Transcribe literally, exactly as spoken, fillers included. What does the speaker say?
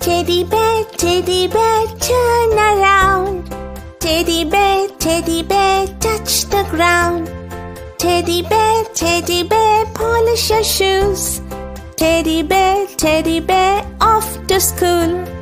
Teddy bear, teddy bear, turn around. Teddy bear, teddy bear, touch the ground. Teddy bear, teddy bear, polish your shoes. Teddy bear, teddy bear, off to school.